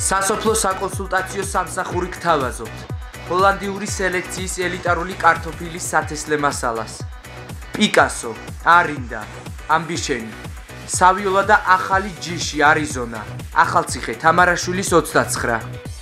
სასოფლო საკონსულტაციო სამსახური გთავაზობთ. ჰოლანდიური სელექციის ელიტარული კარტოფილის სათესლე მასალას. პიკასო, არინდა, ამბიშენი, სავიოლა და ახალი ჯიში, არიზონა, ახალციხე, თამარაშვილის 29.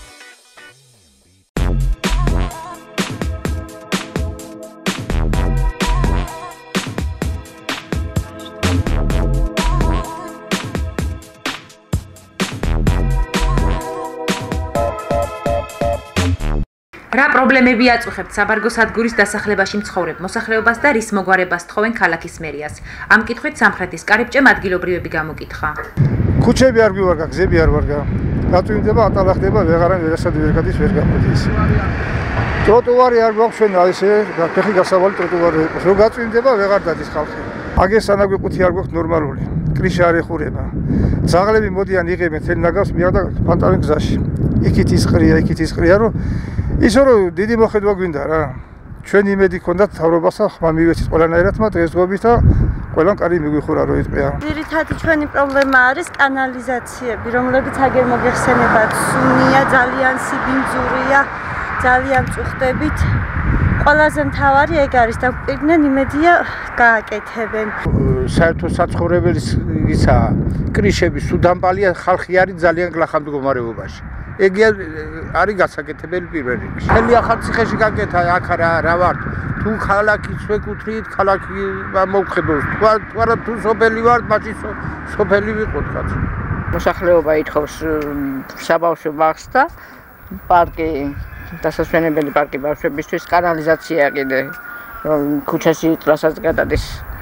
რა პრობლემები აწუხებთ საბარგო სადგურის დასახლებაში მცხოვრებ მოსახლეობას და რის მოგვარებას თხოვენ ქალაქის მერიას? ამ კითხვით სამხრეთის კარიბჭემ ადგილობრივები გამოკითხა. ქუჩები არ გვივარგა, გზები არ ვარგა. გაწვიმდება, ატალახდება, ვეღარან ვერასად ვერ გადის, ვერ გამოდის. ტროტუარი არ გვაქვს ჩვენ ესე, ფეხი გასავალი ტროტუარი იყოს. რო გაწვიმდება, ვეღარ დადის ხალხი. აგერ სანაგვეყუთი არ გვაქვს ნორმალური. კრიშა არ ეხურება. ძაღლები მოდიან იღებენ თელ ნაგავს, მიაყდა ფანტავენ გზაში. იქით ისყრია, რომ ისო რომ დიდი მოხედვა გვინდა რა. ჩვენ იმედი გქონდათ თავრობასა ხმა მივეცით ყველანაირად, მაგრამ დღესდღეობით და ყველამ კარი მიგვიხურა რომ იტყვია. ძირითადი ჩვენი პრობლემა არის კანალიზაციები, რომლებიც აგერ მოგეხსენებათ, სუნია, ძალიან სიბინძურია, ძალიან წუხდებით. ყველაზე მთავარი ეგ არის და გვპირდნენ იმედია გააკეთებენ. საერთო საცხოვრებელის ისა კრიშები სუდამპალია, ხალხი არის ძალიან გლახა მდგომარეობაში. ეგ არის გასაკეთებელი პირველ რიგში. მთელი ახალციხეში გაკეთა აქ რა ვარ. თუ ქალაქის ვეკუთვნით, ქალაქი მოვხედოს. თუ არა თუ სოფელი ვარ, მაშინ სოფელი ვიყოთ კაც. მოსახლეობა ითხოვს საბავშვო ბაღს და პარკი, დასასვენებელი პარკი ბავშვებისთვის, კანალიზაცია კიდე, რომ ქუჩაში წვასაც გადადის.